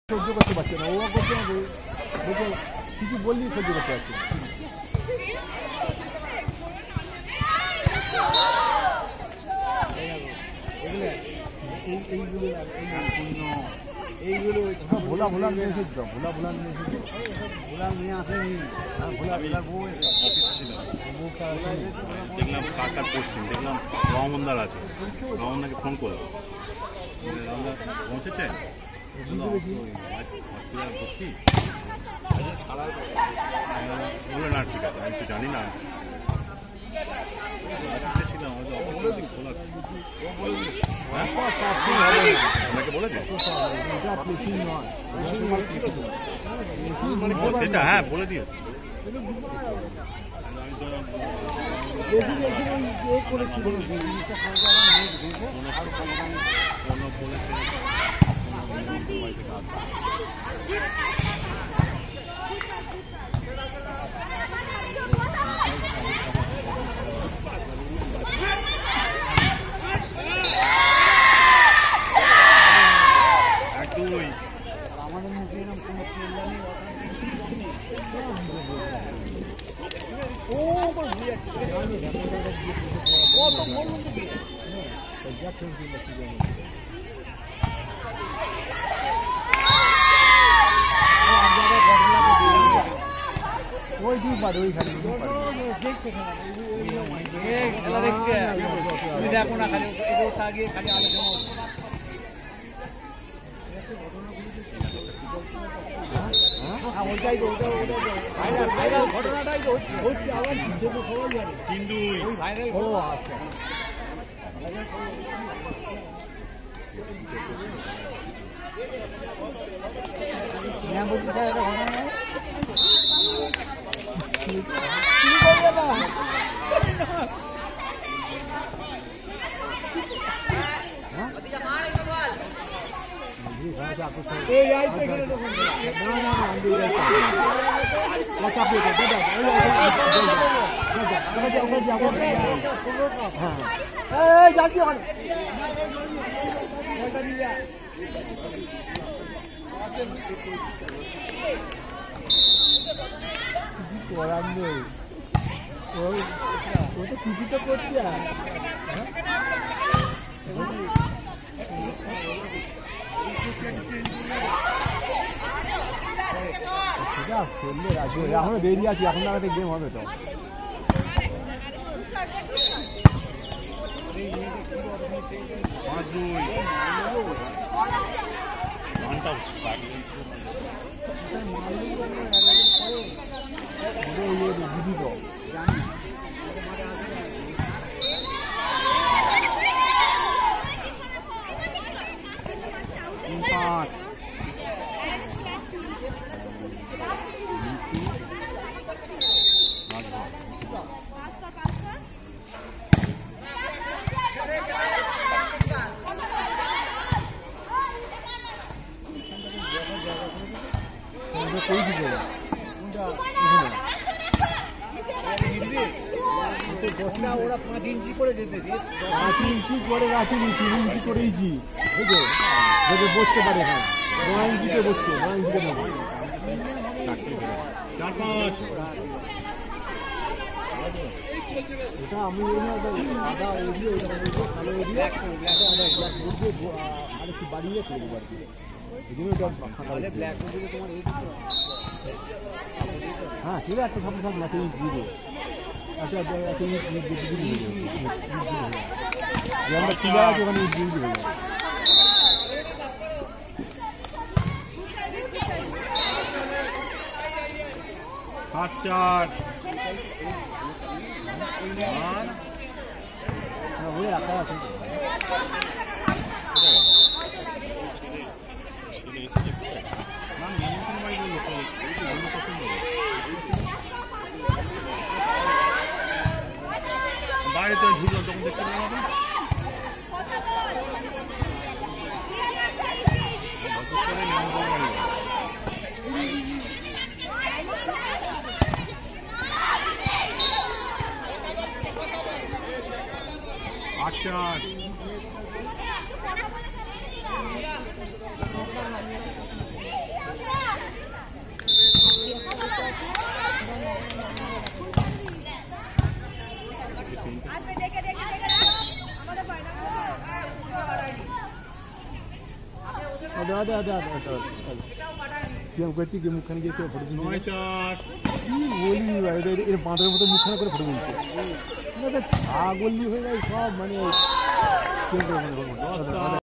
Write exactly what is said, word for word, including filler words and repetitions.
সহ্য করতে পারছে না, ও করছে না, কিছু বললি সহ্য করতে পারছে না। এইগুলো ভোলা ভোলা নিয়ে এসেছ, ভোলা ভোলা নিয়ে এসেছ, ভোলা নিয়ে আসেনি, ভোলা ভোলা বউ দেখলাম কার কার পোস্টিং, দেখলাম রহমনদার আছে, রহমনদাকে ফোন করলো, পৌঁছেছে হসপিটাল ভর্তি বলে না, ঠিক আছে আমি তো জানি না, ছিলাম আপনাকে বলেছে সেটা, হ্যাঁ বলে দিয়ে আমাদের মুখে এরকম কোনো চিল্লানি ও করে ঘুরে যাচ্ছে, ওই দুই পারে ওইখানে খেলা দেখছে, তুমি দেখো না খালি তাকিয়ে খালি আলোচনা হচ্ছে। ওইটাই তো ওইটা ওইটা ভাইরাল ভাইরাল ঘটনাটাই তো হচ্ছে, আবার সেটা সবাই জানে কিন্তু ওই ভাইরাল ও আচ্ছা হ্যাঁ বলছি স্যার এটা ঘটনা কি করবে না এই আই তো এখানে দেখুন না না না আমি এই কথা বলতে দাদা দাদা ওকে যাবো হ্যাঁ এই যাচ্ছি ওখানে এটা নিয়া কি করার নেই, ওই ও তো কিছু তো করছে আর এখনো দেরি আছে, এখন আমাদের গেম হবে তো। পাঁচ দুই ঘন্টা দিদি তো পাঁচ ওরা পাঁচ ইঞ্চি করে যেতেছে, পাঁচ ইঞ্চি করে রাখিনি, তিন ইঞ্চি করেইছি, বুঝলো যাতে বসতে পারে, হ্যাঁ নয় ইঞ্চিতে বসছে, নয় ইঞ্চিতে নেবো এটা আমি আদা এরিয়ে ভালো এরিয়ে আর একটু বাড়িয়ে করবো আর কি, এই জন্য ব্ল্যাক তোমার হ্যাঁ ঠিক আছে, সব সব না তুমি দিয়ে আচ্ছা আমরা ঠিক আছে ওখানে দিয়ে দেবো। সাত চার বলে রাখা আছে বাইরে তো ঢুকলাম তখন দেখতে পেলাম আট চার আদে আদে আদে আদে কেউ করছি কি মুখখানে গিয়ে কেউ ফটো তুলছে নয় চার কি বলি ভাই এর বাঁধের মতো মুখখানে করে ফটো তুলছে ছাগলি হয়ে যায় সব মানে